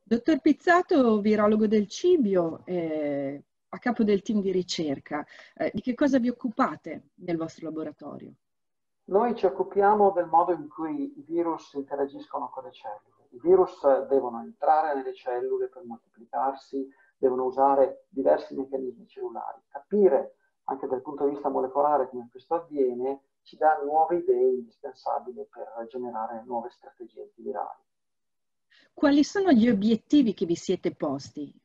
Dottor Pizzato, virologo del Cibio, a capo del team di ricerca, di che cosa vi occupate nel vostro laboratorio? Noi ci occupiamo del modo in cui i virus interagiscono con le cellule. I virus devono entrare nelle cellule per moltiplicarsi, devono usare diversi meccanismi cellulari. Capire anche dal punto di vista molecolare come questo avviene ci dà nuove idee indispensabili per generare nuove strategie antivirali. Quali sono gli obiettivi che vi siete posti?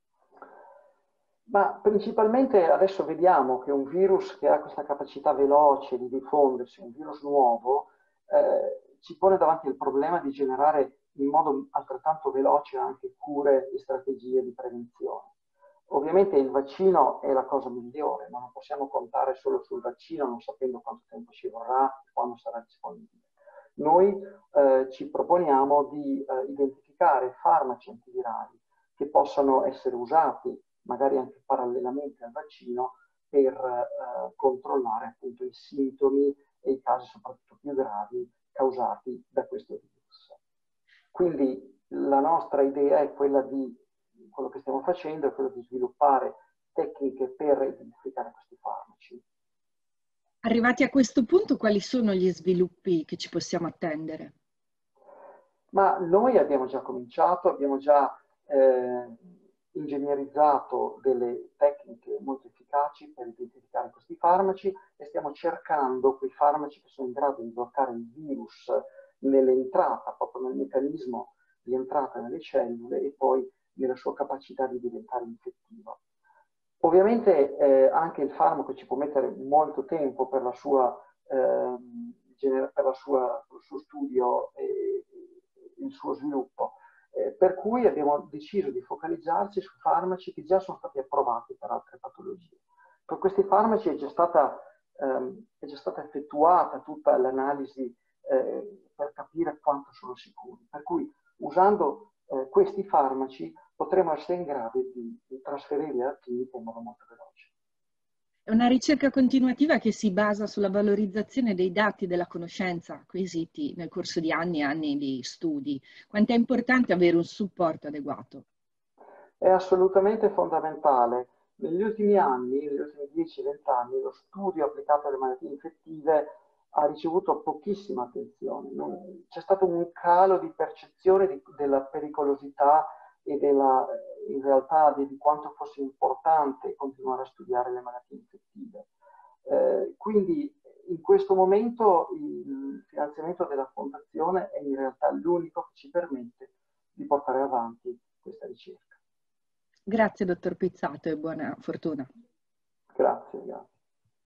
Ma principalmente adesso vediamo che un virus che ha questa capacità veloce di diffondersi, un virus nuovo, ci pone davanti il problema di generare in modo altrettanto veloce anche cure e strategie di prevenzione. Ovviamente il vaccino è la cosa migliore, ma non possiamo contare solo sul vaccino non sapendo quanto tempo ci vorrà e quando sarà disponibile. Noi ci proponiamo di identificare farmaci antivirali che possano essere usati magari anche parallelamente al vaccino per controllare appunto i sintomi e i casi soprattutto più gravi causati da questo virus. Quindi la nostra idea è quella di, quello che stiamo facendo è quello di sviluppare tecniche per identificare questi farmaci. Arrivati a questo punto, quali sono gli sviluppi che ci possiamo attendere? Ma noi abbiamo già cominciato, abbiamo già ingegnerizzato delle tecniche molto efficaci per identificare questi farmaci e stiamo cercando quei farmaci che sono in grado di bloccare il virus nell'entrata, proprio nel meccanismo di entrata nelle cellule e poi nella sua capacità di diventare infettivo. Ovviamente anche il farmaco ci può mettere molto tempo per il suo studio e il suo sviluppo, per cui abbiamo deciso di focalizzarci su farmaci che già sono stati approvati per altre patologie. Per questi farmaci è già stata effettuata tutta l'analisi per capire quanto sono sicuri, per cui usando questi farmaci potremo essere in grado di trasferirli alla clinica in modo molto veloce. È una ricerca continuativa che si basa sulla valorizzazione dei dati della conoscenza acquisiti nel corso di anni e anni di studi. Quanto è importante avere un supporto adeguato? È assolutamente fondamentale. Negli ultimi anni, negli ultimi 10-20 anni, lo studio applicato alle malattie infettive ha ricevuto pochissima attenzione. C'è stato un calo di percezione della pericolosità e in realtà di quanto fosse importante continuare a studiare le malattie infettive. Quindi in questo momento il finanziamento della Fondazione è in realtà l'unico che ci permette di portare avanti questa ricerca. Grazie, dottor Pizzato, e buona fortuna.